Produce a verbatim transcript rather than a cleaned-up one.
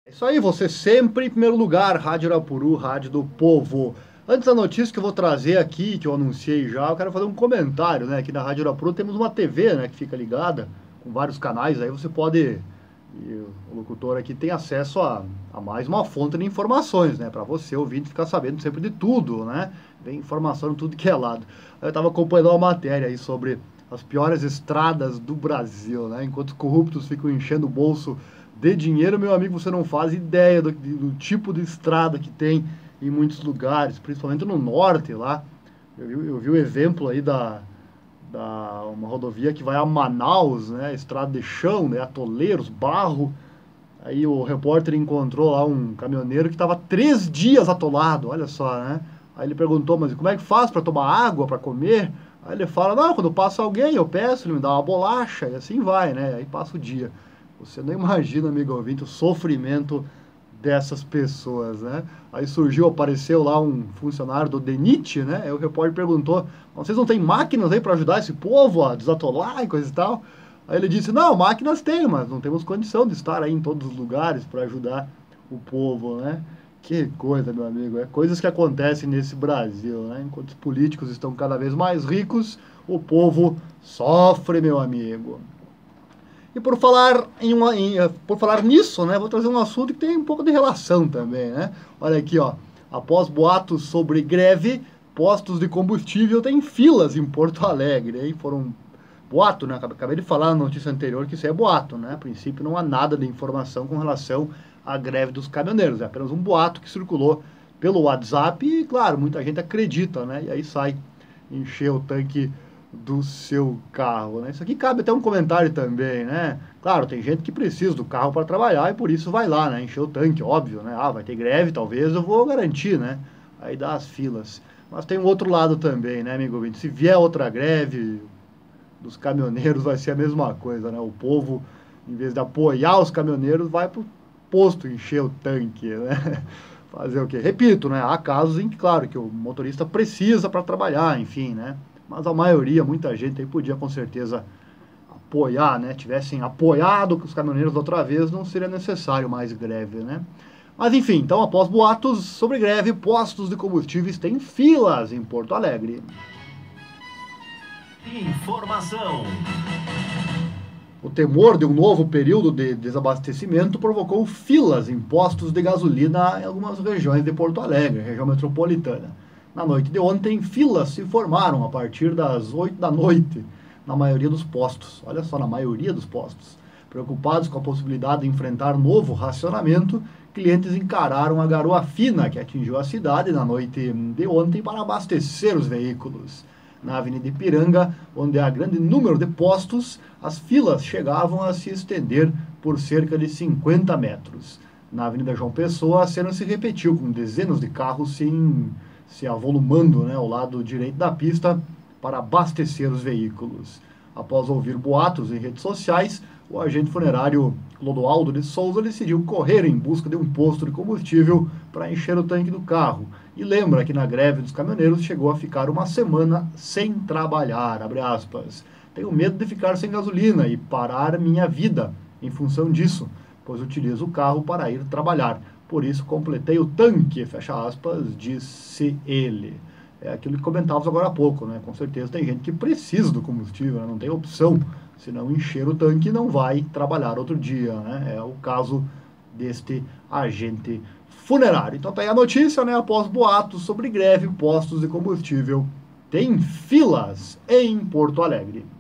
Isso aí, você sempre em primeiro lugar, Rádio Arapuru, Rádio do Povo. Antes da notícia que eu vou trazer aqui, que eu anunciei já, eu quero fazer um comentário, né? Aqui na Rádio Arapuru temos uma T V, né, que fica ligada, com vários canais, aí você pode, e o locutor aqui tem acesso a, a mais uma fonte de informações, né? Para você, ouvinte, ficar sabendo sempre de tudo, né? Vem informação de tudo que é lado. Aí eu estava acompanhando uma matéria aí sobre as piores estradas do Brasil, né? Enquanto os corruptos ficam enchendo o bolso de dinheiro, meu amigo, você não faz ideia do, do tipo de estrada que tem em muitos lugares, principalmente no norte lá. Eu vi, eu vi o exemplo aí da, da uma rodovia que vai a Manaus, né? Estrada de chão, né? Atoleiros, barro. Aí o repórter encontrou lá um caminhoneiro que estava três dias atolado, olha só, né? Aí ele perguntou, mas como é que faz para tomar água, para comer? Aí ele fala, não, quando passa alguém, eu peço, ele me dá uma bolacha, e assim vai, né? Aí passa o dia. Você não imagina, amigo ouvinte, o sofrimento dessas pessoas, né? Aí surgiu, apareceu lá um funcionário do DENIT, né? Aí o repórter perguntou, vocês não têm máquinas aí para ajudar esse povo a desatolar e coisa e tal? Aí ele disse, não, máquinas tem, mas não temos condição de estar aí em todos os lugares para ajudar o povo, né? Que coisa, meu amigo, é coisas que acontecem nesse Brasil, né? Enquanto os políticos estão cada vez mais ricos, o povo sofre, meu amigo. E por falar em uma, em, por falar nisso, né, vou trazer um assunto que tem um pouco de relação também, né? Olha aqui, ó. Após boatos sobre greve, postos de combustível têm filas em Porto Alegre, hein? Foram boato, né? Acabei de falar na notícia anterior que isso é boato, né? A princípio não há nada de informação com relação à greve dos caminhoneiros, é apenas um boato que circulou pelo WhatsApp e, claro, muita gente acredita, né? E aí sai encher o tanque do seu carro, né? Isso aqui cabe até um comentário também, né? Claro, tem gente que precisa do carro para trabalhar e por isso vai lá, né? Encher o tanque, óbvio, né? Ah, vai ter greve, talvez eu vou garantir, né? Aí dá as filas. Mas tem um outro lado também, né, amigo ouvinte? Se vier outra greve dos caminhoneiros, vai ser a mesma coisa, né? O povo, em vez de apoiar os caminhoneiros, vai pro posto encher o tanque, né? Fazer o quê? Repito, né? Há casos em que, claro, que o motorista precisa para trabalhar, enfim, né? Mas a maioria, muita gente aí podia com certeza apoiar, né? Tivessem apoiado os caminhoneiros da outra vez, não seria necessário mais greve, né? Mas enfim, então após boatos sobre greve, postos de combustíveis têm filas em Porto Alegre. Informação. O temor de um novo período de desabastecimento provocou filas em postos de gasolina em algumas regiões de Porto Alegre, região metropolitana. Na noite de ontem, filas se formaram a partir das oito da noite, na maioria dos postos. Olha só, na maioria dos postos. Preocupados com a possibilidade de enfrentar novo racionamento, clientes encararam a garoa fina que atingiu a cidade na noite de ontem para abastecer os veículos. Na Avenida Ipiranga, onde há grande número de postos, as filas chegavam a se estender por cerca de cinquenta metros. Na Avenida João Pessoa, a cena se repetiu, com dezenas de carros se, se avolumando, né, ao lado direito da pista para abastecer os veículos. Após ouvir boatos em redes sociais, o agente funerário Clodoaldo de Souza decidiu correr em busca de um posto de combustível para encher o tanque do carro. E lembra que na greve dos caminhoneiros chegou a ficar uma semana sem trabalhar, abre aspas. Tenho medo de ficar sem gasolina e parar minha vida em função disso, pois utilizo o carro para ir trabalhar. Por isso completei o tanque, fecha aspas, disse ele. É aquilo que comentávamos agora há pouco, né? Com certeza tem gente que precisa do combustível, né? Não tem opção. Se não encher o tanque, não vai trabalhar outro dia, né? É o caso deste agente funerário. Então tá aí a notícia, né? Após boatos sobre greve, postos de combustível tem filas em Porto Alegre.